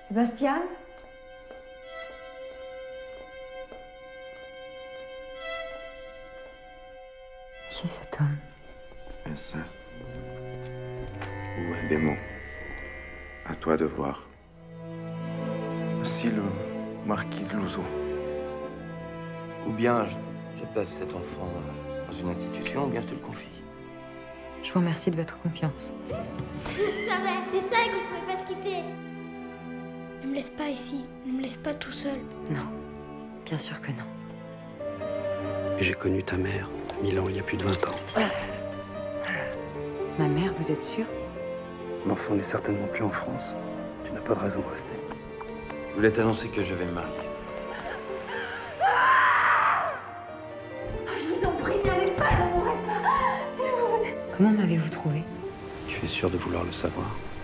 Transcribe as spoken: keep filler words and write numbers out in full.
Sébastien? Qui est cet homme? Un saint ou un démon? À toi de voir. Aussi le marquis de Louzeau. Ou bien je, je place cet enfant dans une institution, ou bien je te le confie. Je vous remercie de votre confiance. Je savais, je savais qu'on pouvait pas se quitter. Ne me laisse pas ici, ne me laisse pas tout seul. Non, bien sûr que non. J'ai connu ta mère à Milan il y a plus de vingt ans. Ma mère, vous êtes sûr? L'enfant n'est certainement plus en France. Tu n'as pas de raison de rester. Je voulais t'annoncer que je vais me marier. Je vous en prie, n'y allez pas, ne mourrez pas, s'il vous plaît. Comment m'avez-vous trouvé? Tu es sûr de vouloir le savoir?